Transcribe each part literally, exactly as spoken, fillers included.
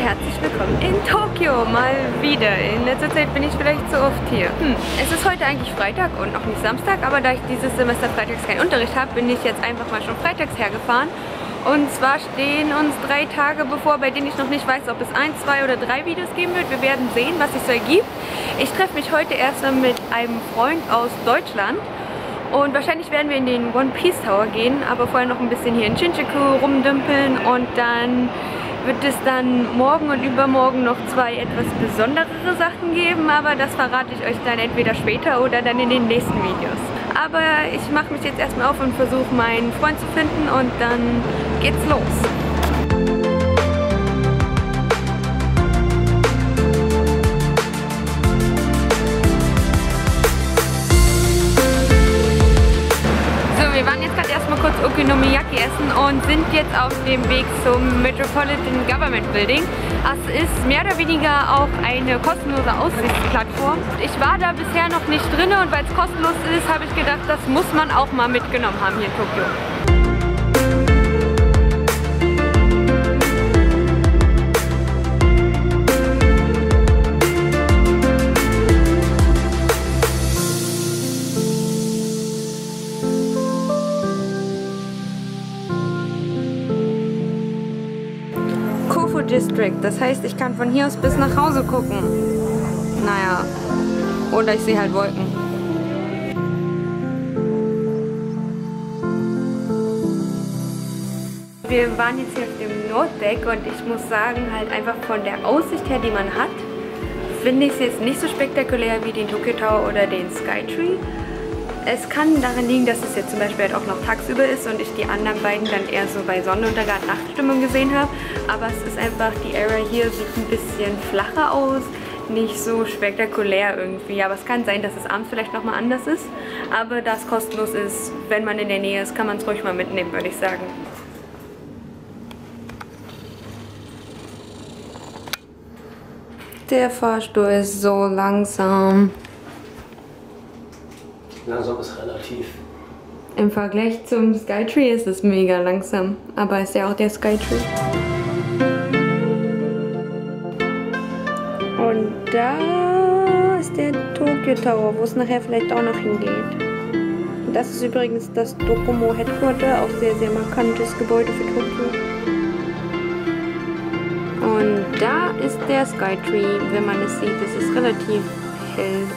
herzlich willkommen in Tokio, mal wieder. In letzter Zeit bin ich vielleicht zu oft hier. Hm. Es ist heute eigentlich Freitag und noch nicht Samstag, aber da ich dieses Semester freitags keinen Unterricht habe, bin ich jetzt einfach mal schon freitags hergefahren. Und zwar stehen uns drei Tage bevor, bei denen ich noch nicht weiß, ob es ein, zwei oder drei Videos geben wird. Wir werden sehen, was sich so ergibt. Ich treffe mich heute erstmal mit einem Freund aus Deutschland. Und wahrscheinlich werden wir in den One Piece Tower gehen, aber vorher noch ein bisschen hier in Shinjuku rumdümpeln und dann wird es dann morgen und übermorgen noch zwei etwas besonderere Sachen geben, aber das verrate ich euch dann entweder später oder dann in den nächsten Videos. Aber ich mache mich jetzt erstmal auf und versuche meinen Freund zu finden und dann geht's los. Wir waren jetzt gerade erstmal kurz Okonomiyaki essen und sind jetzt auf dem Weg zum Metropolitan Government Building. Es ist mehr oder weniger auch eine kostenlose Aussichtsplattform. Ich war da bisher noch nicht drin und weil es kostenlos ist, habe ich gedacht, das muss man auch mal mitgenommen haben hier in Tokio. District. Das heißt, ich kann von hier aus bis nach Hause gucken. Naja, oder ich sehe halt Wolken. Wir waren jetzt hier auf dem Norddeck und ich muss sagen, halt einfach von der Aussicht her, die man hat, finde ich es jetzt nicht so spektakulär wie den Tokyo Tower oder den Skytree. Es kann daran liegen, dass es jetzt zum Beispiel halt auch noch tagsüber ist und ich die anderen beiden dann eher so bei Sonnenuntergang, Nachtstimmung gesehen habe. Aber es ist einfach, die Area hier sieht ein bisschen flacher aus, nicht so spektakulär irgendwie. Aber es kann sein, dass es abends vielleicht nochmal anders ist. Aber da es kostenlos ist, wenn man in der Nähe ist, kann man es ruhig mal mitnehmen, würde ich sagen. Der Fahrstuhl ist so langsam. Langsam ist relativ. Im Vergleich zum Skytree ist es mega langsam, aber ist ja auch der Skytree. Und da ist der Tokyo Tower, wo es nachher vielleicht auch noch hingeht. Das ist übrigens das Docomo Headquarter, auch sehr, sehr markantes Gebäude für Tokio. Und da ist der Skytree, wenn man es sieht, es ist relativ hell.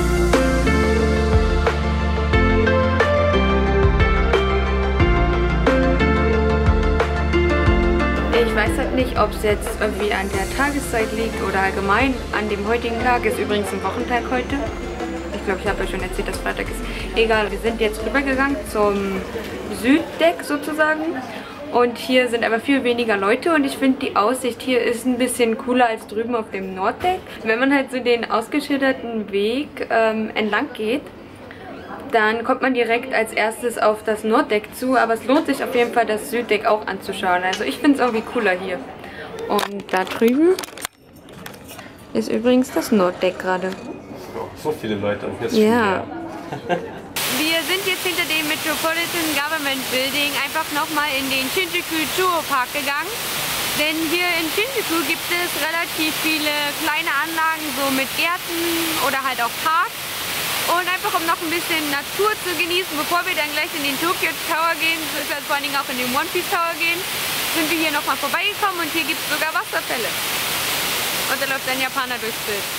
Ich weiß halt nicht, ob es jetzt irgendwie an der Tageszeit liegt oder allgemein an dem heutigen Tag. Ist übrigens ein Wochentag heute. Ich glaube, ich habe euch schon erzählt, dass Freitag ist. Egal, wir sind jetzt rübergegangen zum Süddeck sozusagen. Und hier sind aber viel weniger Leute und ich finde, die Aussicht hier ist ein bisschen cooler als drüben auf dem Norddeck. Wenn man halt so den ausgeschilderten Weg ähm, entlang geht, dann kommt man direkt als erstes auf das Norddeck zu, aber es lohnt sich auf jeden Fall, das Süddeck auch anzuschauen. Also ich finde es irgendwie cooler hier. Und da drüben ist übrigens das Norddeck gerade. So viele Leute und jetzt ja. Wir sind jetzt hinter dem Metropolitan Government Building einfach nochmal in den Shinjuku Chuo Park gegangen. Denn hier in Shinjuku gibt es relativ viele kleine Anlagen, so mit Gärten oder halt auch Parks. Und einfach um noch ein bisschen Natur zu genießen, bevor wir dann gleich in den Tokyo Tower gehen, also vor allen Dingen auch in den One Piece Tower gehen, sind wir hier nochmal vorbeigekommen und hier gibt es sogar Wasserfälle. Und da läuft ein Japaner durchs Bild.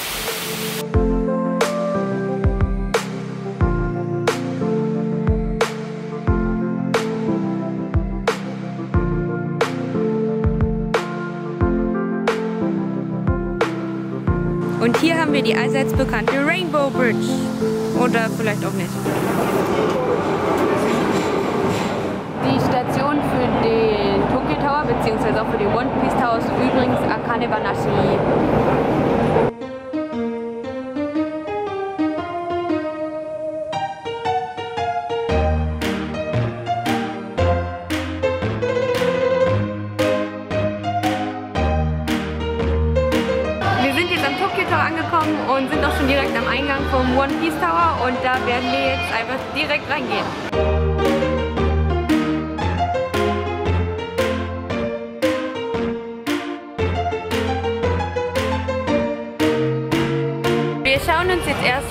Und hier haben wir die allseits bekannte Rainbow Bridge. Oder vielleicht auch nicht. Die Station für den Tokyo Tower bzw. auch für den One Piece Tower ist übrigens Akane-banashi. Angekommen und sind auch schon direkt am Eingang vom One Piece Tower und da werden wir jetzt einfach direkt reingehen.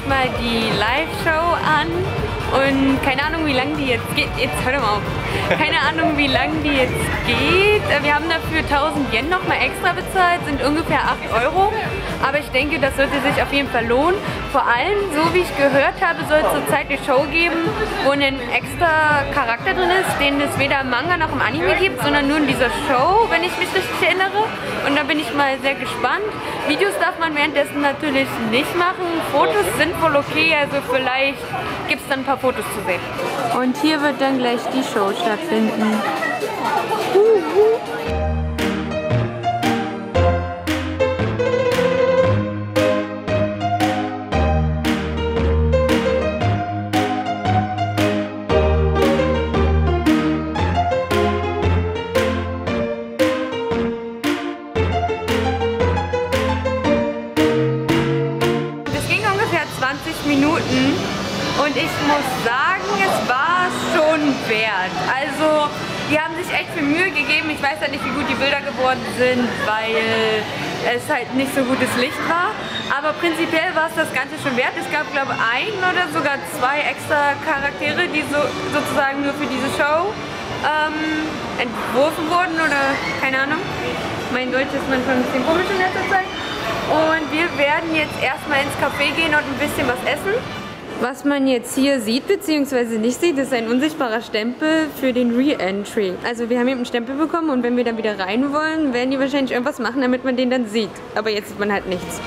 mal die Live-Show an und keine Ahnung, wie lange die jetzt geht. Jetzt hör doch mal auf. Keine Ahnung, wie lange die jetzt geht. Wir haben dafür tausend Yen nochmal extra bezahlt, sind ungefähr acht Euro. Aber ich denke, das sollte sich auf jeden Fall lohnen. Vor allem, so wie ich gehört habe, soll es zurzeit eine Show geben, wo ein extra Charakter drin ist, den es weder im Manga noch im Anime gibt, sondern nur in dieser Show, wenn ich mich richtig erinnere. Und da bin ich mal sehr gespannt. Videos darf man währenddessen natürlich nicht machen. Fotos sind wohl okay, also vielleicht gibt es dann ein paar Fotos zu sehen. Und hier wird dann gleich die Show stattfinden. zwanzig Minuten und ich muss sagen, es war schon wert. Also, die haben sich echt viel Mühe gegeben. Ich weiß halt nicht, wie gut die Bilder geworden sind, weil es halt nicht so gutes Licht war. Aber prinzipiell war es das Ganze schon wert. Es gab, glaube ich, ein oder sogar zwei extra Charaktere, die so, sozusagen nur für diese Show ähm, entworfen wurden oder keine Ahnung. Mein Deutsch ist manchmal ein bisschen komisch in letzter Zeit. Und wir werden jetzt erstmal ins Café gehen und ein bisschen was essen. Was man jetzt hier sieht bzw. nicht sieht, ist ein unsichtbarer Stempel für den Re-Entry. Also wir haben eben einen Stempel bekommen und wenn wir dann wieder rein wollen, werden die wahrscheinlich irgendwas machen, damit man den dann sieht. Aber jetzt sieht man halt nichts.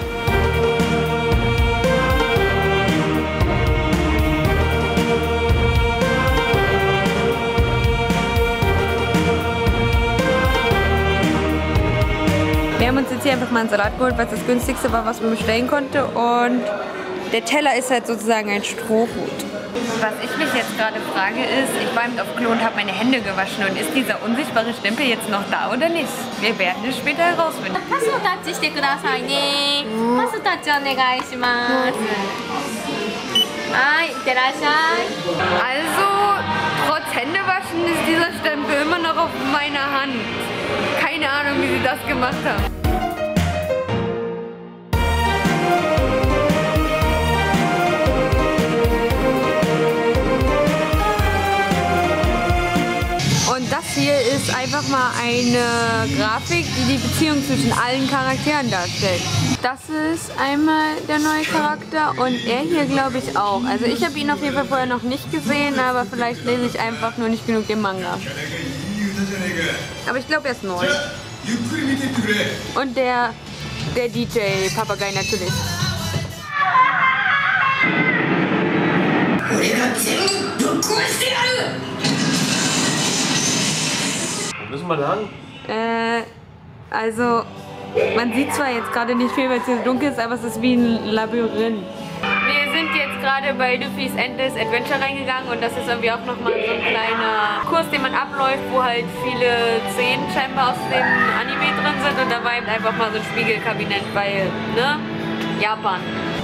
Wir haben uns jetzt hier einfach mal einen Salat geholt, was das günstigste war, was man bestellen konnte. Und der Teller ist halt sozusagen ein Strohhut. Was ich mich jetzt gerade frage ist, ich war eben auf Klo und habe meine Hände gewaschen. Und ist dieser unsichtbare Stempel jetzt noch da oder nicht? Wir werden es später herausfinden. Also, trotz Händewaschen ist dieser Stempel immer noch auf meiner Hand. Keine Ahnung, wie sie das gemacht haben. Und das hier ist einfach mal eine Grafik, die die Beziehung zwischen allen Charakteren darstellt. Das ist einmal der neue Charakter und er hier glaube ich auch. Also ich habe ihn auf jeden Fall vorher noch nicht gesehen, aber vielleicht lese ich einfach nur nicht genug den Manga. Aber ich glaube, er ist neu. Und der, der D J-Papagei natürlich. Wo müssen wir lang? Äh, also, man sieht zwar jetzt gerade nicht viel, weil es hier dunkel ist, aber es ist wie ein Labyrinth. Wir sind jetzt gerade bei Luffy's Endless Adventure reingegangen und das ist irgendwie auch nochmal so ein kleiner Kurs, den man abläuft, wo halt viele Szenen scheinbar aus dem Anime drin sind und da war eben einfach mal so ein Spiegelkabinett, weil, ne, Japan.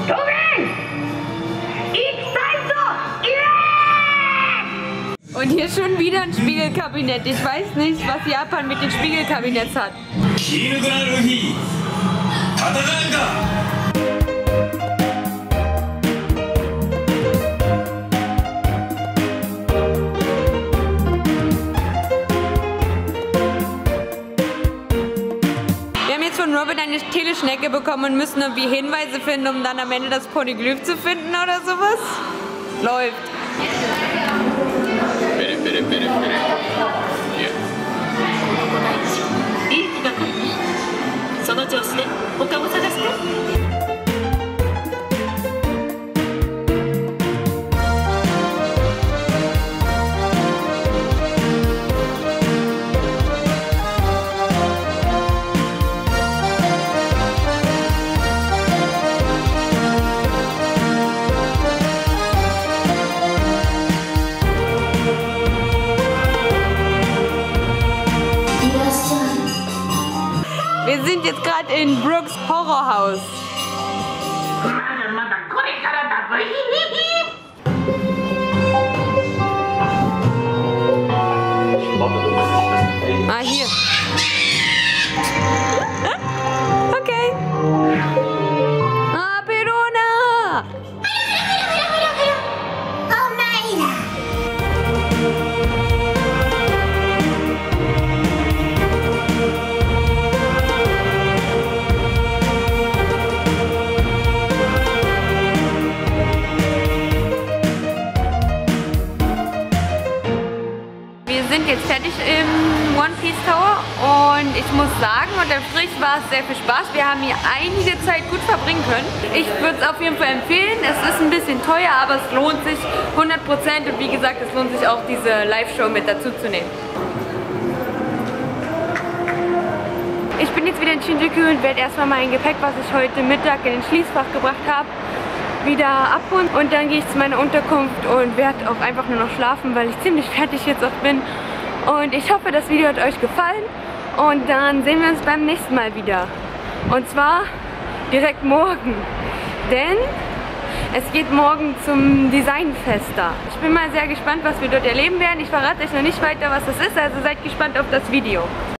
Und hier schon wieder ein Spiegelkabinett. Ich weiß nicht, was Japan mit den Spiegelkabinetts hat. Von Robin eine Teleschnecke bekommen und müssen irgendwie Hinweise finden, um dann am Ende das Poneglyph zu finden oder sowas. Läuft. Bitte, bitte, bitte, bitte. Hier. Wir sind jetzt gerade in Brooks Horrorhaus. Ah, hier. Okay. Ah, Perona! sind jetzt fertig im One Piece Tower und ich muss sagen, unterm Strich war es sehr viel Spaß. Wir haben hier einige Zeit gut verbringen können. Ich würde es auf jeden Fall empfehlen. Es ist ein bisschen teuer, aber es lohnt sich hundert Prozent und wie gesagt, es lohnt sich auch, diese Live-Show mit dazu zu nehmen. Ich bin jetzt wieder in Shinjuku und werde erstmal mein Gepäck, was ich heute Mittag in den Schließfach gebracht habe, wieder abholen. Und dann gehe ich zu meiner Unterkunft und werde auch einfach nur noch schlafen, weil ich ziemlich fertig jetzt auch bin. Und ich hoffe, das Video hat euch gefallen. Und dann sehen wir uns beim nächsten Mal wieder. Und zwar direkt morgen. Denn es geht morgen zum Designfest da. Ich bin mal sehr gespannt, was wir dort erleben werden. Ich verrate euch noch nicht weiter, was das ist, also seid gespannt auf das Video.